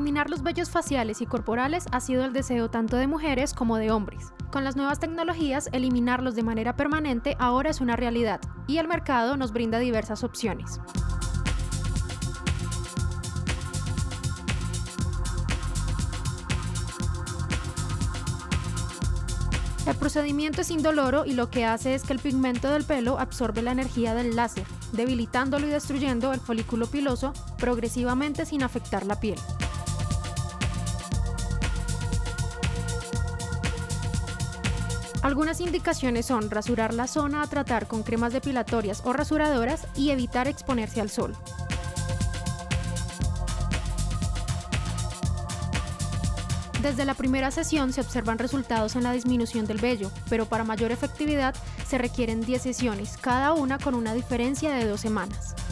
Eliminar los vellos faciales y corporales ha sido el deseo tanto de mujeres como de hombres. Con las nuevas tecnologías, eliminarlos de manera permanente ahora es una realidad, y el mercado nos brinda diversas opciones. El procedimiento es indoloro y lo que hace es que el pigmento del pelo absorbe la energía del láser, debilitándolo y destruyendo el folículo piloso progresivamente sin afectar la piel. Algunas indicaciones son rasurar la zona a tratar con cremas depilatorias o rasuradoras y evitar exponerse al sol. Desde la primera sesión se observan resultados en la disminución del vello, pero para mayor efectividad se requieren 10 sesiones, cada una con una diferencia de 2 semanas.